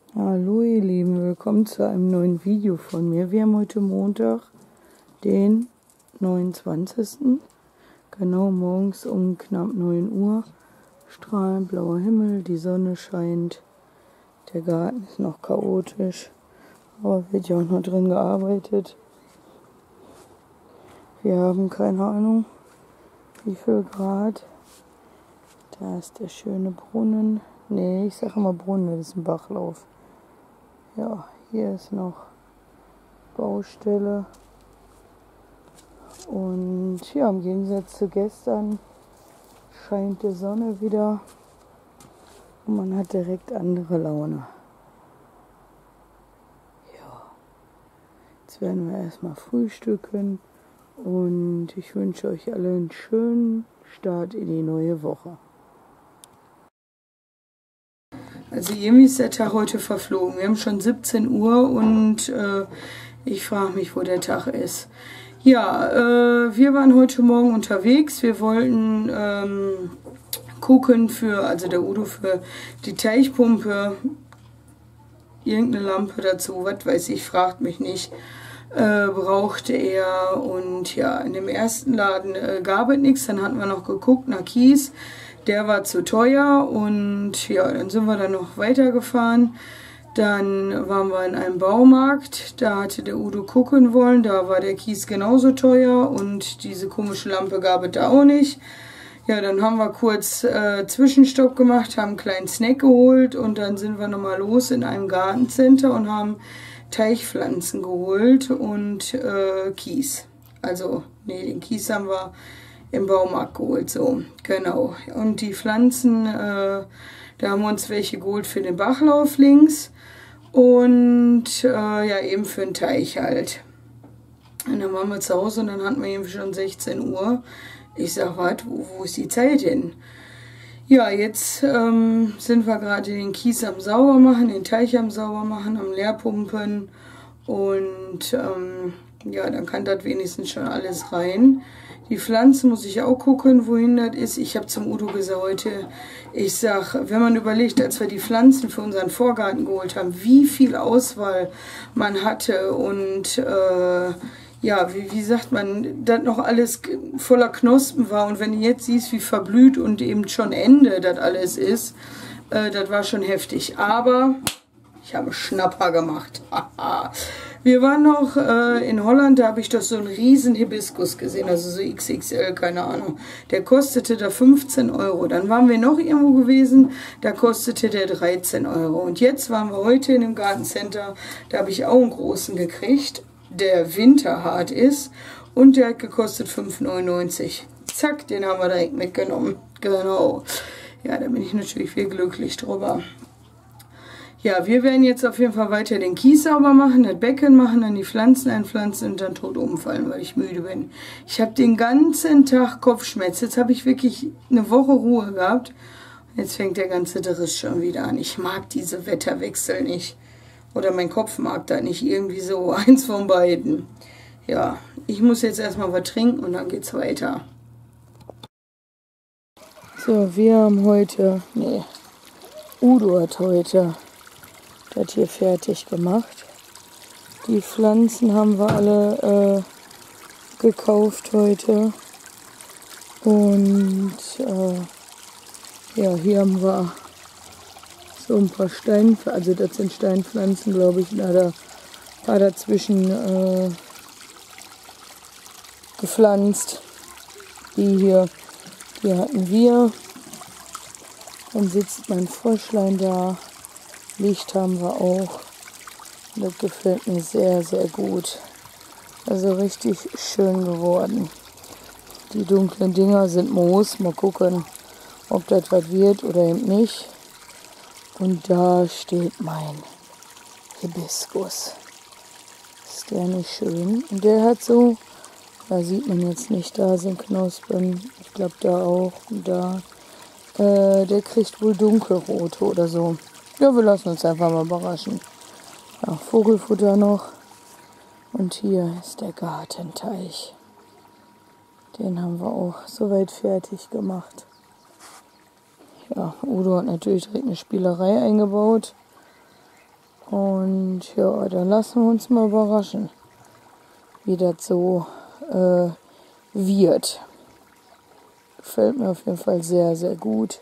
Hallo ihr Lieben, willkommen zu einem neuen Video von mir. Wir haben heute Montag, den 29. Genau morgens um knapp 9 Uhr. Strahlend blauer Himmel, die Sonne scheint. Der Garten ist noch chaotisch, aber wird ja auch noch drin gearbeitet. Wir haben keine Ahnung, wie viel Grad. Da ist der schöne Brunnen. Nee, ich sage immer Brunnen, das ist ein Bachlauf. Ja, hier ist noch Baustelle. Und ja, im Gegensatz zu gestern scheint die Sonne wieder und man hat direkt andere Laune. Ja, jetzt werden wir erstmal frühstücken und ich wünsche euch alle einen schönen Start in die neue Woche. Also irgendwie ist der Tag heute verflogen. Wir haben schon 17 Uhr und ich frage mich, wo der Tag ist. Ja, wir waren heute Morgen unterwegs. Wir wollten gucken also der Udo für die Teichpumpe, irgendeine Lampe dazu, was weiß ich, fragt mich nicht, brauchte er. Und ja, in dem ersten Laden gab es nichts. Dann hatten wir noch geguckt nach Kies. Der war zu teuer und ja, dann sind wir dann noch weitergefahren. Dann waren wir in einem Baumarkt, da hatte der Udo gucken wollen, da war der Kies genauso teuer und diese komische Lampe gab es da auch nicht. Ja, dann haben wir kurz Zwischenstopp gemacht, haben einen kleinen Snack geholt und dann sind wir nochmal los in einem Gartencenter und haben Teichpflanzen geholt und Kies. Also, nee, den Kies haben wir im Baumarkt geholt, so, genau. Und die Pflanzen, da haben wir uns welche geholt für den Bachlauf links und ja, eben für den Teich halt. Und dann waren wir zu Hause und dann hatten wir eben schon 16 Uhr. Ich sag, warte, wo ist die Zeit hin? Ja, jetzt sind wir gerade den Kies am Saubermachen, den Teich am Saubermachen, am Leerpumpen und ja, dann kann das wenigstens schon alles rein. Die Pflanzen muss ich auch gucken, wohin das ist. Ich habe zum Udo gesagt heute, ich sag, wenn man überlegt, als wir die Pflanzen für unseren Vorgarten geholt haben, wie viel Auswahl man hatte und ja, wie sagt man, das noch alles voller Knospen war. Und wenn du jetzt siehst, wie verblüht und eben schon Ende das alles ist, das war schon heftig. Aber ich habe Schnapper gemacht. Wir waren noch in Holland, da habe ich doch so einen riesen Hibiskus gesehen, also so XXL, keine Ahnung. Der kostete da 15 Euro. Dann waren wir noch irgendwo gewesen, da kostete der 13 Euro. Und jetzt waren wir heute in dem Gartencenter, da habe ich auch einen großen gekriegt, der winterhart ist und der hat gekostet 5,99 €. Zack, den haben wir direkt mitgenommen. Genau. Ja, da bin ich natürlich viel glücklich drüber. Ja, wir werden jetzt auf jeden Fall weiter den Kies sauber machen, das Becken machen, dann die Pflanzen einpflanzen und dann tot umfallen, weil ich müde bin. Ich habe den ganzen Tag Kopfschmerzen. Jetzt habe ich wirklich eine Woche Ruhe gehabt. Jetzt fängt der ganze Driss schon wieder an. Ich mag diese Wetterwechsel nicht. Oder mein Kopf mag da nicht. Irgendwie so eins von beiden. Ja, ich muss jetzt erstmal was trinken und dann geht's weiter. So, wir haben heute, nee, Udo hat heute das hier fertig gemacht. Die Pflanzen haben wir alle gekauft heute. Und ja, hier haben wir so ein paar Steinpflanzen, also das sind Steinpflanzen, glaube ich, da war dazwischen gepflanzt. Die hier, die hatten wir. Dann sitzt mein Fröschlein da. Licht haben wir auch. Das gefällt mir sehr, sehr gut. Also richtig schön geworden. Die dunklen Dinger sind Moos. Mal gucken, ob das was wird oder eben nicht. Und da steht mein Hibiskus. Ist der nicht schön? Und der hat so, da sieht man jetzt nicht, da sind Knospen. Ich glaube da auch. Und da, der kriegt wohl dunkelrote oder so. Ja, wir lassen uns einfach mal überraschen. Ja, Vogelfutter noch. Und hier ist der Gartenteich. Den haben wir auch soweit fertig gemacht. Ja, Udo hat natürlich direkt eine Spielerei eingebaut. Und ja, dann lassen wir uns mal überraschen, wie das so wird. Gefällt mir auf jeden Fall sehr, sehr gut.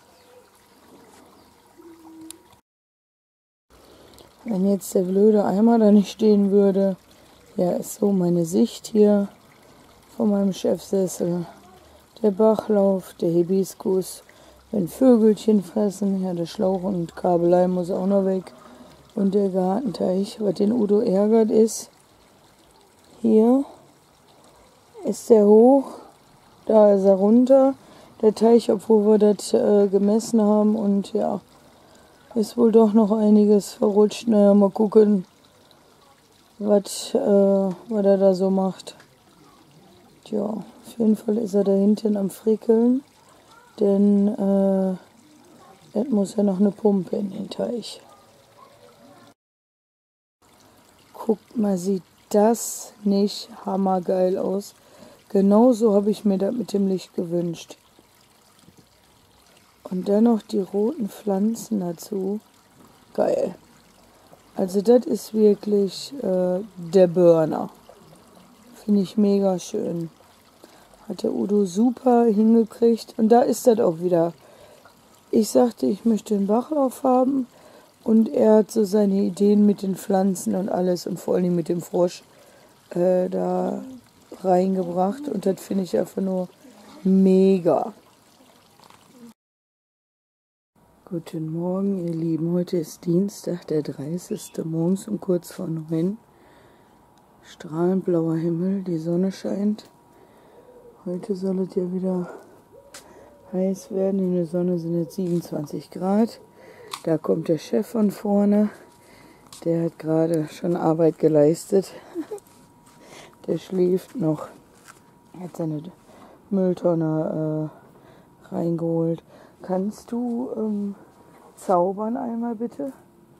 Wenn jetzt der blöde Eimer da nicht stehen würde, ja, ist so meine Sicht hier von meinem Chefsessel. Der Bachlauf, der Hibiskus, wenn Vögelchen fressen, ja, der Schlauch und Kabelei muss auch noch weg. Und der Gartenteich, was den Udo ärgert ist, hier ist der hoch, da ist er runter, der Teich, obwohl wir das gemessen haben, und ja, ist wohl doch noch einiges verrutscht. Naja, mal gucken, was er da so macht. Tja, auf jeden Fall ist er da hinten am Frickeln, denn es muss ja noch eine Pumpe in den Teich. Guckt mal, sieht das nicht hammergeil aus? Genauso habe ich mir das mit dem Licht gewünscht. Und dann noch die roten Pflanzen dazu. Geil. Also das ist wirklich der Burner. Finde ich mega schön. Hat der Udo super hingekriegt. Und da ist das auch wieder. Ich sagte, ich möchte einen Bachlauf haben. Und er hat so seine Ideen mit den Pflanzen und alles. Und vor allem mit dem Frosch da reingebracht. Und das finde ich einfach nur mega. Guten Morgen, ihr Lieben. Heute ist Dienstag, der 30. morgens um kurz vor 9. Strahlend blauer Himmel, die Sonne scheint. Heute soll es ja wieder heiß werden. In der Sonne sind jetzt 27 Grad. Da kommt der Chef von vorne. Der hat gerade schon Arbeit geleistet. Der schläft noch. Er hat seine Mülltonne reingeholt. Kannst du zaubern einmal bitte?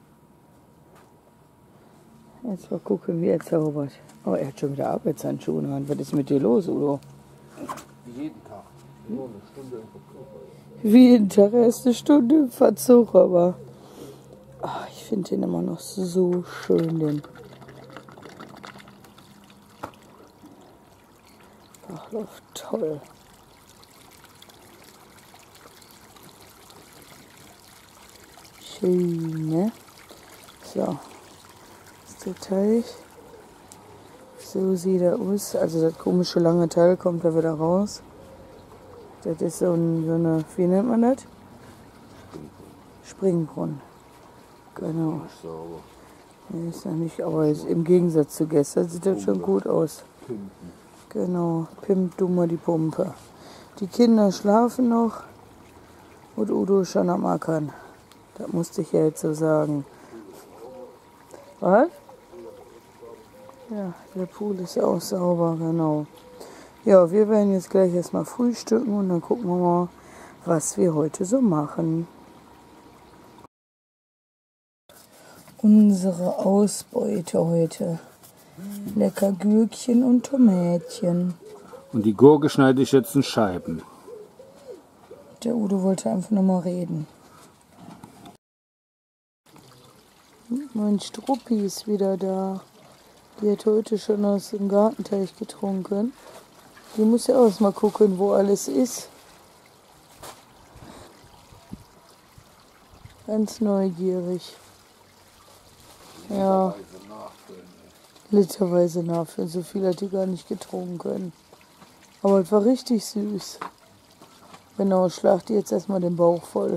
Jetzt mal gucken, wie er zaubert. Oh, er hat schon wieder Arbeitshandschuhe in der Hand. Was ist mit dir los, Udo? Wie jeden Tag. Nur eine Stunde im Verzug. Wie jeden Tag, er ist eine Stunde im Verzug, aber ich finde den immer noch so schön, den Bachlauf. Toll. Schön, ne? So, das ist der Teich. So sieht er aus. Also das komische lange Teil kommt da wieder raus. Das ist so eine, wie nennt man das? Springbrunnen. Genau. Ja, ist ja nicht, aber im Gegensatz zu gestern sieht das schon gut aus. Genau, pimpt du mal die Pumpe. Die Kinder schlafen noch und Udo ist schon am Ackern. Das musste ich ja jetzt so sagen. Was? Ja, der Pool ist ja auch sauber, genau. Ja, wir werden jetzt gleich erstmal frühstücken und dann gucken wir mal, was wir heute so machen. Unsere Ausbeute heute. Lecker Gürkchen und Tomätchen. Und die Gurke schneide ich jetzt in Scheiben. Der Udo wollte einfach nur mal reden. Mein Struppi ist wieder da. Die hat heute schon aus dem Gartenteich getrunken. Die muss ja auch mal gucken, wo alles ist. Ganz neugierig. Ja. Literweise nachfüllen. So viel hat die gar nicht getrunken. Aber es war richtig süß. Genau, schlagt die jetzt erstmal den Bauch voll.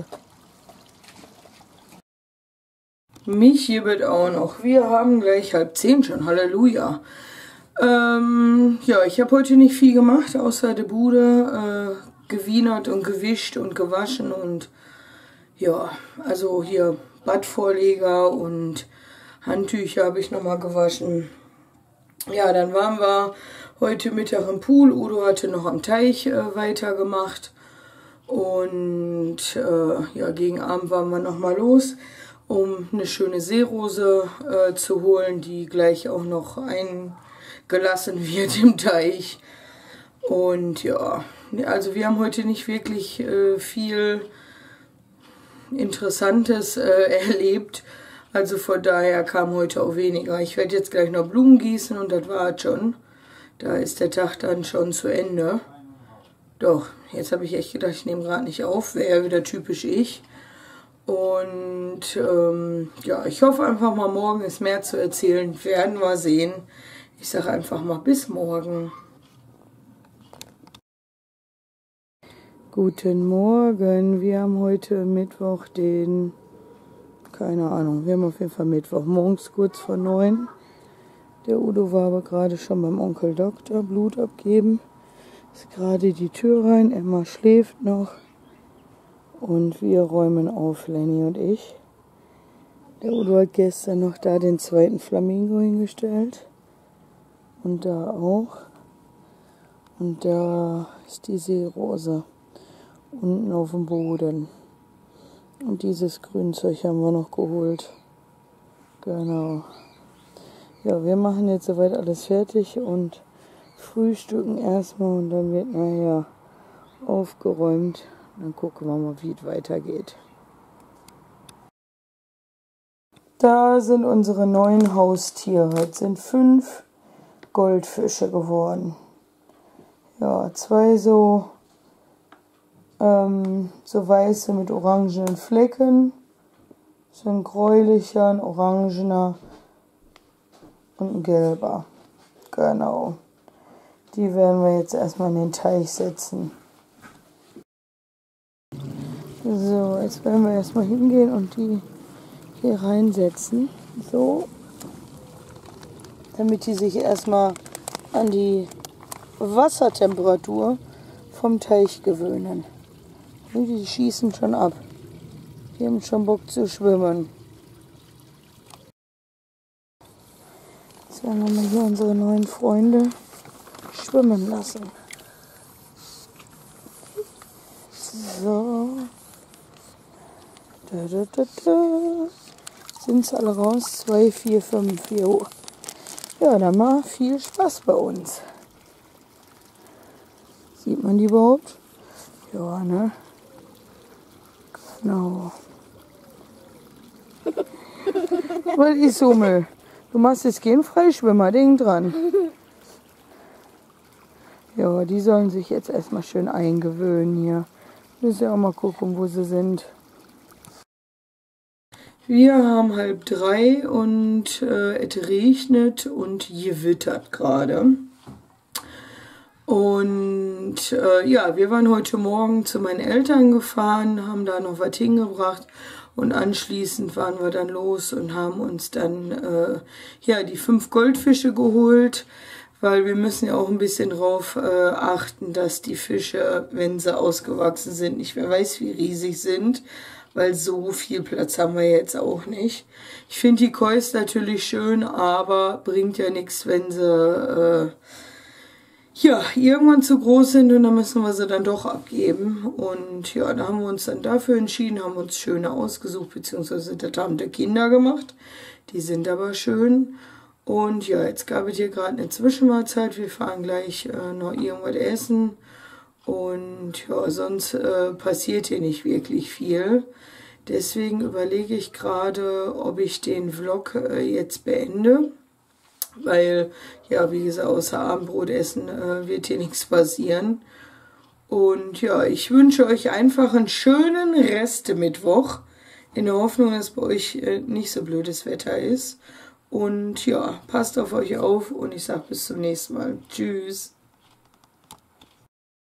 Mich gibt auch noch. Wir haben gleich 9:30 schon. Halleluja. Ja, ich habe heute nicht viel gemacht, außer die Bude gewienert und gewischt und gewaschen. Und ja, also hier Badvorleger und Handtücher habe ich nochmal gewaschen. Ja, dann waren wir heute Mittag im Pool. Udo hatte noch am Teich weitergemacht. Und ja, gegen Abend waren wir nochmal los, um eine schöne Seerose zu holen, die gleich auch noch eingelassen wird im Teich. Und ja, also wir haben heute nicht wirklich viel Interessantes erlebt. Also von daher kam heute auch weniger. Ich werde jetzt gleich noch Blumen gießen und das war es schon. Da ist der Tag dann schon zu Ende. Doch, jetzt habe ich echt gedacht, ich nehme gerade nicht auf. Wäre ja wieder typisch ich. Und ja, ich hoffe einfach mal, morgen ist mehr zu erzählen. Werden wir sehen. Ich sage einfach mal bis morgen. Guten Morgen. Wir haben heute Mittwoch den... Keine Ahnung, wir haben auf jeden Fall Mittwoch, morgens kurz vor 9. Der Udo war aber gerade schon beim Onkel Doktor, Blut abgeben. Ist gerade die Tür rein, Emma schläft noch. Und wir räumen auf, Lenny und ich. Der Udo hat gestern noch da den zweiten Flamingo hingestellt. Und da auch. Und da ist die Seerose. Unten auf dem Boden. Und dieses Grünzeug haben wir noch geholt. Genau. Ja, wir machen jetzt soweit alles fertig und frühstücken erstmal und dann wird nachher aufgeräumt. Dann gucken wir mal, wie es weitergeht. Da sind unsere neuen Haustiere. Jetzt sind 5 Goldfische geworden. Ja, 2 so weiße mit orangenen Flecken. So ein gräulicher, ein orangener und ein gelber. Genau. Die werden wir jetzt erstmal in den Teich setzen. So, jetzt werden wir erstmal hingehen und die hier reinsetzen. So. Damit die sich erstmal an die Wassertemperatur vom Teich gewöhnen. Die schießen schon ab. Die haben schon Bock zu schwimmen. Jetzt werden wir mal hier unsere neuen Freunde schwimmen lassen. So. Sind es alle raus? 2, 4, 5, 4. Ja, dann mal viel Spaß bei uns. Sieht man die überhaupt? Ja, ne? Genau. Was ist Hummel? Du machst jetzt kein Freischwimmer, denk dran. Ja, die sollen sich jetzt erstmal schön eingewöhnen hier. Müssen ja auch mal gucken, wo sie sind. Wir haben 2:30 und es regnet und gewittert gerade. Und ja, wir waren heute Morgen zu meinen Eltern gefahren, haben da noch was hingebracht und anschließend waren wir dann los und haben uns dann ja, die 5 Goldfische geholt, weil wir müssen ja auch ein bisschen drauf achten, dass die Fische, wenn sie ausgewachsen sind, nicht wer weiß wie riesig sind, weil so viel Platz haben wir jetzt auch nicht. Ich finde die Kois natürlich schön, aber bringt ja nichts, wenn sie ja, irgendwann zu groß sind und dann müssen wir sie dann doch abgeben. Und ja, da haben wir uns dann dafür entschieden, haben uns schöne ausgesucht, beziehungsweise das haben die Kinder gemacht. Die sind aber schön. Und ja, jetzt gab es hier gerade eine Zwischenmahlzeit. Wir fahren gleich noch irgendwas essen. Und ja, sonst passiert hier nicht wirklich viel. Deswegen überlege ich gerade, ob ich den Vlog jetzt beende. Weil, ja, wie gesagt, außer Abendbrotessen wird hier nichts passieren. Und ja, ich wünsche euch einfach einen schönen Restmittwoch. In der Hoffnung, dass bei euch nicht so blödes Wetter ist. Und ja, passt auf euch auf und ich sage bis zum nächsten Mal. Tschüss.